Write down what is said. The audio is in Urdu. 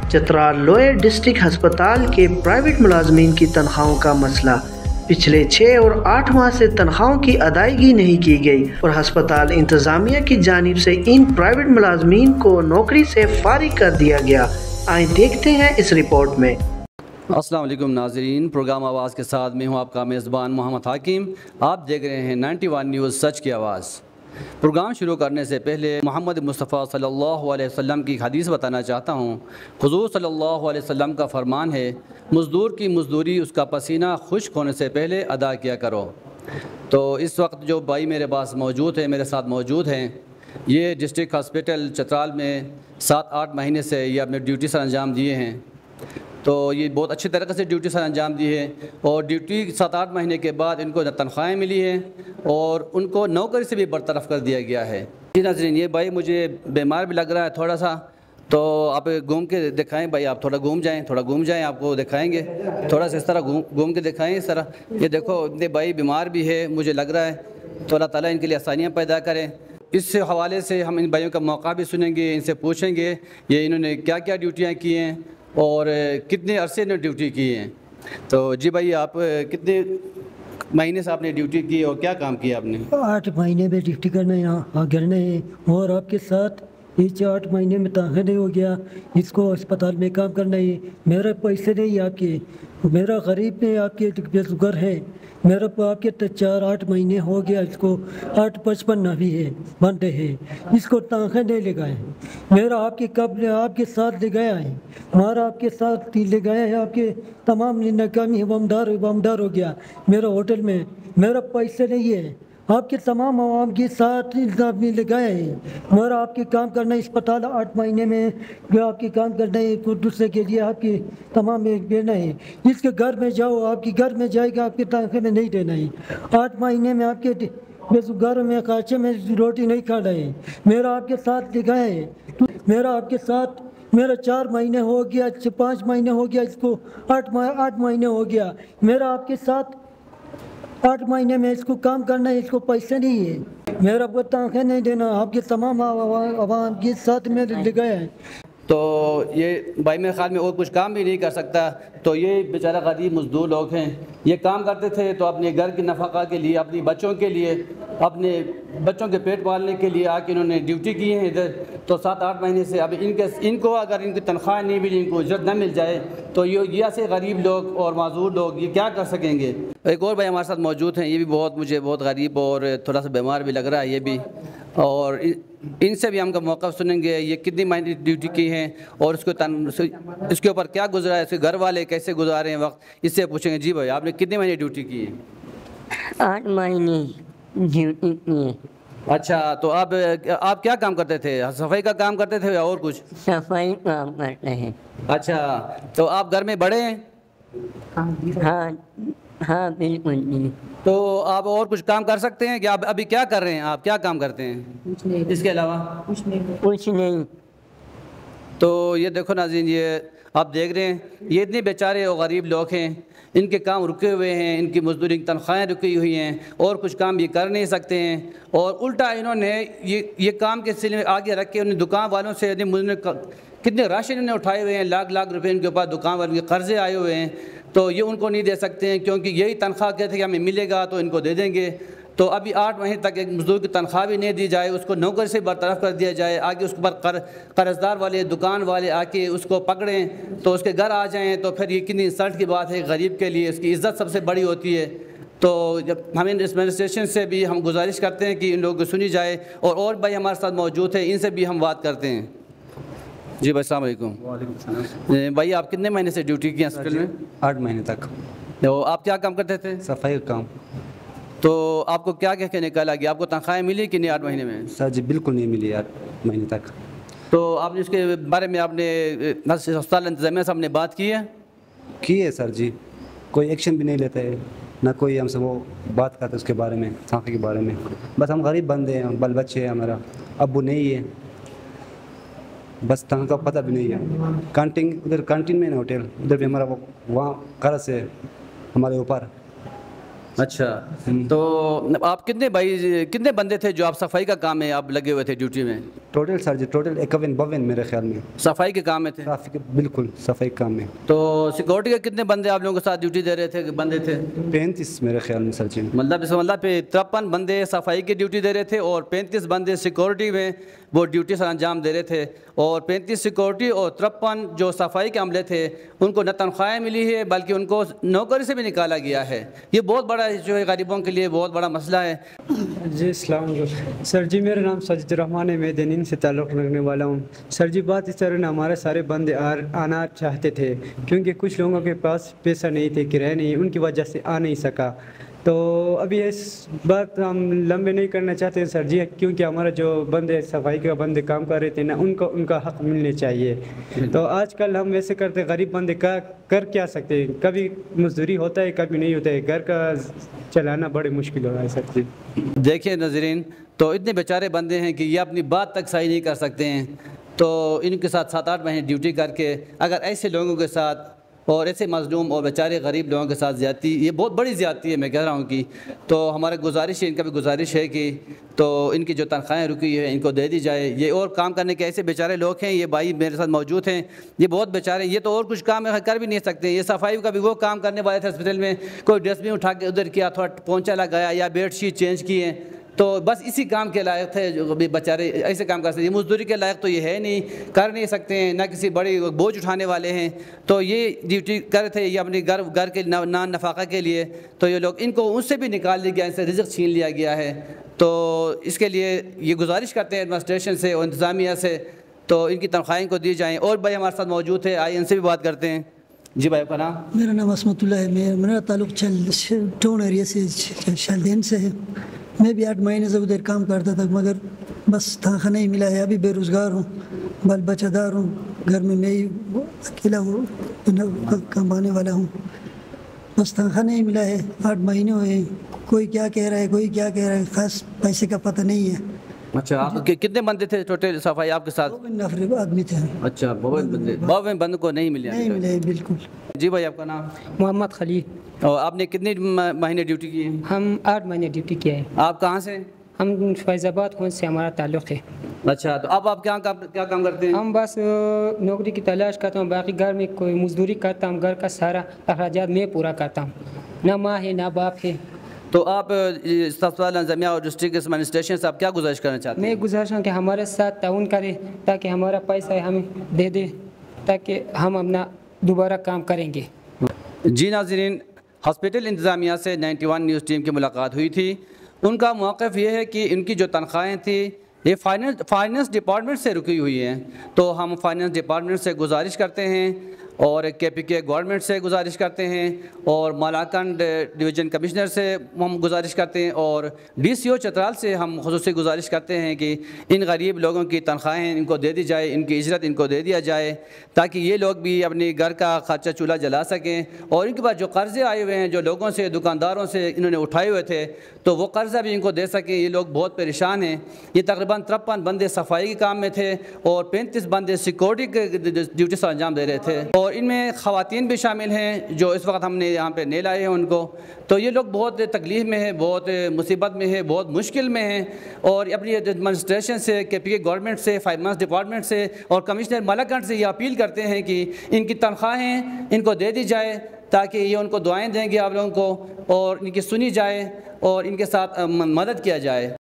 چترال لوئر ڈسٹرکٹ ہسپتال کے پرائیویٹ ملازمین کی تنخواہوں کا مسئلہ۔ پچھلے 6 اور 8 ماہ سے تنخواہوں کی ادائیگی نہیں کی گئی اور ہسپتال انتظامیہ کی جانب سے ان پرائیویٹ ملازمین کو نوکری سے فارغ کر دیا گیا۔ آئیں دیکھتے ہیں اس رپورٹ میں۔ السلام علیکم ناظرین، پروگرام آواز کے ساتھ میں ہوں آپ کا میزبان محمد حکیم۔ آپ دیکھ رہے ہیں 91 نیوز سچ کی آواز۔ پروگرام شروع کرنے سے پہلے محمد مصطفیٰ صلی اللہ علیہ وسلم کی حدیث بتانا چاہتا ہوں۔ حضور صلی اللہ علیہ وسلم کا فرمان ہے، مزدور کی مزدوری اس کا پسینہ خشک ہونے سے پہلے ادا کیا کرو۔ تو اس وقت جو بھائی میرے پاس موجود ہیں، میرے ساتھ موجود ہیں، یہ ڈسٹرکٹ ہاسپٹل چترال میں 7-8 مہینے سے یہ اپنے ڈیوٹی سر انجام دیے ہیں۔ تو یہ بہت اچھی طریقے سے ڈیوٹی سر انجام دی ہے اور ڈیوٹی 7-8 مہینے کے بعد ان کو تنخواہیں ملی ہیں اور ان کو نوکری سے بھی برطرف کر دیا گیا ہے۔ جی ناظرین، یہ بھائی مجھے بیمار بھی لگ رہا ہے تھوڑا سا، تو آپ گھوم کے دکھائیں بھائی، آپ تھوڑا گھوم جائیں، آپ کو دکھائیں گے، تھوڑا سا اس طرح گھوم کے دکھائیں اس طرح۔ یہ دیکھو اتنے بھائی بیمار بھی ہے، مجھے لگ رہا ہے تو اللہ تعالیٰ ان کے لیے آسانیاں پیدا کریں۔ اس حوالے سے ہم ان بھائیوں کا موقع بھی سنیں گے، ان سے پوچھیں گے یہ انہوں نے کیا کیا ڈیوٹیاں کی ہیں اور کتنے عرصے نے ڈیوٹی کی ہیں۔ تو جی بھائی، آپ کتنے مہینے سے آپ نے ڈیوٹی کی اور کیا کام کیا آپ نے؟ 8 مہینے میں ڈیوٹی کرنا ہے گھرنا ہے اور آپ کے ساتھ یہ 8 مہینے میں تنخواہ نہیں ہو گیا، اس کو اسپتال میں کام کرنا ہے۔ میرے پیسے نہیں آپ کے، میرا غریب میں آپ کے بے شکر ہے، میرا آپ کے 4-8 مہینے ہو گیا، اس کو 8.55 بھی ہے بنتے ہیں، اس کو تنخواہ نہیں لگائے۔ میرا آپ کے آپ کے ساتھ لگایا ہے، ہمارا آپ کے ساتھ لگایا ہے، آپ کے تمام ناکامی ومدار ہو گیا۔ میرا ہوٹل میں میرا پیسے نہیں ہے، آپ کے تمام عوام کے ساتھ لگایا ہے۔ ہمارا آپ کے کام کرنا ہے اسپتال 8 مہینے میں جو آپ کے کام کرنا ہے دوسرے کے لیے آپ کے تمام دینا ہے۔ اس کے گھر میں جاؤ، آپ کے گھر میں جائے گا، آپ کے تنخواہ میں نہیں دینا ہے۔ 8 مہینے میں آپ کے گھر میں خرچے میں روٹی نہیں کھانا ہے۔ میرا آپ کے ساتھ لگایا ہے، میرا آپ کے ساتھ میرا 4 مہینے ہو گیا، 5 مہینے ہو گیا، اس کو 8 مہینے ہو گیا۔ میرا آپ کے ساتھ 8 مہینے میں اس کو کام کرنا ہے، اس کو پیسے نہیں ہے، میرا کو تنخواہ نہیں دینا، آپ کے تمام عوام کے ساتھ میں لگایا ہے۔ تو یہ بھائی میرے خیال میں اور کچھ کام بھی نہیں کر سکتا، تو یہ بیچارہ غریب مزدور لوگ ہیں، یہ کام کرتے تھے تو اپنے گھر کی نفقہ کے لیے، اپنی بچوں کے لیے، اپنے بچوں کے پیٹ پالنے کے لیے آ کے انہوں نے ڈیوٹی کی ہے ادھر۔ تو 7-8 مہینے سے اب ان کو اگر ان کی تنخواہ نہیں ملی، ان کو اجرت نہ مل جائے تو یہ ایسے غریب لوگ اور معذور لوگ یہ کیا کر سکیں گے۔ ایک اور بھائی ہمارے ساتھ موجود ہیں، یہ بھی مجھے بہت غریب اور تھوڑا سا بیمار بھی لگ رہا ہے یہ بھی، اور ان سے بھی ہم کا موقع سنیں گے یہ کتنی مہینے ڈیوٹی کی ہیں اور اس کے اوپر کیا گزرا ہے، اس کے گھر والے کیسے گزارے ہیں وقت، اس سے پوچھیں گے۔ جی بھائی، آپ نے کتنے مہینے ڈیوٹی کی ہے؟ 8 مہینے ڈیوٹی کی ہے۔ اچھا، تو آپ کیا کام کرتے تھے؟ صفائی کا کام کرتے تھے یا اور کچھ؟ صفائی کام کرتے ہیں۔ اچھا، تو آپ گھر میں بڑے ہیں؟ ہاں بالکل جی۔ تو آپ اور کچھ کام کر سکتے ہیں کہ آپ ابھی کیا کر رہے ہیں؟ آپ کیا کام کرتے ہیں اس کے علاوہ؟ کچھ نہیں۔ تو یہ دیکھو ناظرین، یہ آپ دیکھ رہے ہیں یہ اتنے بیچارے اور غریب لوگ ہیں، ان کے کام رکے ہوئے ہیں، ان کی مزدوری کی تنخواہیں رکی ہوئی ہیں اور کچھ کام یہ کر نہیں سکتے ہیں، اور الٹا انہوں نے یہ کام کے سلسلے میں آگے رکھ کے انہیں دکان والوں سے کتنے راشن انہوں نے اٹھائے ہوئے ہیں، لاکھ روپے ان کے پاس دکان والوں کے قرضے آئے ہوئے ہیں، تو یہ ان کو نہیں دے سکتے ہیں کیونکہ یہی تنخواہ کہتے ہیں کہ ہمیں ملے گا تو ان کو دے دیں گے۔ تو ابھی 8 مہینے تک ایک مزدور کی تنخواہ بھی نہیں دی جائے، اس کو نوکری سے برطرف کر دیا جائے، آگے اس کے اوپر قرض دار والے دکان والے آ کے اس کو پکڑیں تو اس کے گھر آ جائیں، تو پھر یہ کتنی انسلٹ کی بات ہے غریب کے لیے، اس کی عزت سب سے بڑی ہوتی ہے۔ تو جب ہمیں ایڈمنسٹریشن سے بھی ہم گزارش کرتے ہیں کہ ان لوگوں کو سنی جائے، اور بھائی ہمارے ساتھ موجود ہیں، ان سے بھی ہم بات کرتے ہیں۔ جی بھائی السلام علیکم۔ وعلیکم السلام۔ بھائی آپ کتنے مہینے سے ڈیوٹی کی ہاسپٹل میں؟ 8 مہینے تک۔ تو آپ کیا کام کرتے تھے؟ صفائی کا کام۔ تو آپ کو کیا کہہ کے نکالا گیا؟ آپ کو تنخواہیں ملی کہ نہیں 8 مہینے میں؟ سر جی بالکل نہیں ملی 8 مہینے تک۔ تو آپ نے اس کے بارے میں آپ نے ہسپتال انتظامیہ سے ہم نے بات کی ہے؟ کی ہے سر جی، کوئی ایکشن بھی نہیں لیتے، نہ کوئی ہم سے وہ بات کرتے اس کے بارے میں، تنخواہ کے بارے میں۔ بس ہم غریب بندے ہیں، بال بچے ہیں، ہمارا ابو نہیں ہے، بس تنخواہ کا پتہ بھی نہیں ہے۔ ادھر کانٹین میں نا ہوٹل، ادھر بھی ہمارا وہاں قرض ہے ہمارے اوپر۔ اچھا، تو آپ کتنے بندے تھے جو آپ صفائی کا کام میں آپ لگے ہوئے تھے ڈیوٹی میں؟ ٹوٹل سر جی ٹوٹل 51 میرے خیال میں صفائی کے کام میں تھے؟ بالکل صفائی کام میں. تو سیکورٹی کے کتنے بندے آپ لوگوں کے ساتھ ڈیوٹی دے رہے تھے بندے تھے؟ 35 میرے خیال میں سر جی. مطلب اس مطلب پہ 53 بندے صفائی کی ڈیوٹی دے رہے تھے اور 35 بندے سیکورٹی میں وہ ڈیوٹی سر انجام دے رہے تھے. اور 35 سیکورٹی اور 53 جو صفائی کے عملے تھے ان کو نہ تنخواہیں ملی ہے بلکہ ان کو نوکری سے بھی نکالا گیا ہے. یہ بہت بڑا جو ہے غریبوں کے لیے بہت بڑا مسئلہ ہے. جی السلام علیکم سر جی. میرا نام ساجد الرحمان ہے. میں دینین سے تعلق رکھنے والا ہوں. سر جی بات اس طرح نا ہمارے سارے بندے آنا چاہتے تھے کیونکہ کچھ لوگوں کے پاس پیسہ نہیں تھے, کرایہ نہیں, ان کی وجہ سے آ نہیں سکا. تو ابھی اس بات ہم لمبے نہیں کرنا چاہتے ہیں سر جی, کیونکہ ہمارا جو بندے صفائی کے بندے کام کر رہے تھے نا ان کا حق ملنے چاہیے. تو آج کل ہم ویسے کرتے غریب بندے کر کیا سکتے ہیں, کبھی مزدوری ہوتا ہے کبھی نہیں ہوتا ہے, گھر کا چلانا بڑے مشکل ہو رہا ہے سر جی. دیکھیں ناظرین, تو اتنے بیچارے بندے ہیں کہ یہ اپنی بات تک صحیح نہیں کر سکتے ہیں. تو ان کے ساتھ 7-8 مہینے ڈیوٹی کر کے اگر ایسے لوگوں کے ساتھ اور ایسے مظلوم اور بیچارے غریب لوگوں کے ساتھ زیادتی, یہ بہت بڑی زیادتی ہے میں کہہ رہا ہوں کہ تو ہمارا گزارش ہے, ان کا بھی گزارش ہے کہ تو ان کی جو تنخواہیں رکی ہے ان کو دے دی جائے. یہ اور کام کرنے کے ایسے بیچارے لوگ ہیں, یہ بھائی میرے ساتھ موجود ہیں, یہ بہت بیچارے, یہ تو اور کچھ کام کر بھی نہیں سکتے. یہ صفائی کا بھی وہ کام کرنے والے تھے ہاسپٹل میں, کوئی ڈسٹ بن اٹھا کے ادھر کیا, تھوڑا پونچھا لگایا یا بیڈ شیٹ چینج کیے, تو بس اسی کام کے لائق تھے جو بیچارے ایسے کام کر سکتے. یہ مزدوری کے لائق تو یہ ہے نہیں, کر نہیں سکتے ہیں, نہ کسی بڑی بوجھ اٹھانے والے ہیں. تو یہ ڈیوٹی کر تھے یہ اپنی گھر کے نان نفقہ کے لیے, تو یہ لوگ ان کو ان سے بھی نکال دیا گیا, ان سے رزق چھین لیا گیا ہے. تو اس کے لیے یہ گزارش کرتے ہیں ایڈمنسٹریشن سے اور انتظامیہ سے, تو ان کی تنخواہیں کو دی جائیں. اور بھائی ہمارے ساتھ موجود ہے, آئیے ان سے بھی بات کرتے ہیں. جی بھائی کا نام؟ میرا نام عصمت اللہ ہے. میرا تعلق ٹاؤن ایریا سے شالدین سے ہے. میں بھی 8 مہینے سے ادھر کام کرتا تھا مگر بس تنخواہ نہیں ملا ہے. ابھی بے روزگار ہوں, بال بچہ دار ہوں, گھر میں ہی اکیلا ہوں, کمانے والا ہوں. بس تنخواہ نہیں ملا ہے, 8 مہینے ہوئے. کوئی کیا کہہ رہا ہے, کوئی کیا کہہ رہا ہے, خاص پیسے کا پتہ نہیں ہے. اچھا, آپ کتنے بندے تھے ٹوٹل صفائی آپ کے ساتھ؟ 52 نفر آدمی تھے. اچھا, 52 بندوں کو نہیں ملے. نہیں ملے بالکل. جی بھائی آپ کا نام؟ محمد خلیل. اور آپ نے کتنے مہینے ڈیوٹی کی ہے؟ ہم 8 مہینے ڈیوٹی کیا ہے. آپ کہاں سے؟ ہم فیض آباد خون سے ہمارا تعلق ہے. اچھا, تو اب آپ کیا کام کرتے ہیں؟ ہم بس نوکری کی تلاش کرتا ہوں, باقی گھر میں کوئی مزدوری کرتا ہوں, گھر کا سارا اخراجات میں پورا کرتا ہوں. نہ ماں ہے نہ باپ ہے. تو آپ اسپتال انتظامیہ اور ڈسٹرکٹ ایڈمنسٹریشن سے آپ کیا گزارش کرنا چاہتے ہیں؟ میں گزارش ہوں کہ ہمارے ساتھ تعاون کرے تاکہ ہمارا پیسہ ہمیں دے دے تاکہ ہم اپنا دوبارہ کام کریں گے. جی ناظرین, ہاسپٹل انتظامیہ سے 91 نیوز ٹیم کی ملاقات ہوئی تھی. ان کا موقف یہ ہے کہ ان کی جو تنخواہیں تھیں یہ فائننس ڈپارٹمنٹ سے رکی ہوئی ہیں. تو ہم فائننس ڈپارٹمنٹ سے گزارش کرتے ہیں اور KPK گورنمنٹ سے گزارش کرتے ہیں اور مالاکنڈ ڈویژن کمشنر سے ہم گزارش کرتے ہیں اور DCO چترال سے ہم خصوصی گزارش کرتے ہیں کہ ان غریب لوگوں کی تنخواہیں ان کو دے دی جائے, ان کی اجرت ان کو دے دیا جائے تاکہ یہ لوگ بھی اپنی گھر کا خرچہ چولہا جلا سکیں. اور ان کے پاس جو قرضے آئے ہوئے ہیں جو لوگوں سے, دکانداروں سے انہوں نے اٹھائے ہوئے تھے, تو وہ قرضہ بھی ان کو دے سکیں. یہ لوگ بہت پریشان ہیں. یہ تقریباً 53 بندے صفائی کے کام میں تھے اور 35 بندے سیکورٹی کے ڈیوٹی سے انجام دے رہے تھے. اور ان میں خواتین بھی شامل ہیں جو اس وقت ہم نے یہاں پہ نہیں لائے ہیں ان کو. تو یہ لوگ بہت تکلیف میں ہیں, بہت مصیبت میں ہیں, بہت مشکل میں ہیں. اور اپنی ایڈمنسٹریشن سے, KPK گورنمنٹ سے, فائنانس ڈپارٹمنٹ سے اور کمشنر مالاکنڈ سے یہ اپیل کرتے ہیں کہ ان کی تنخواہیں ان کو دے دی جائے تاکہ یہ ان کو دعائیں دیں گے آپ لوگوں کو اور ان کی سنی جائے اور ان کے ساتھ مدد کیا جائے.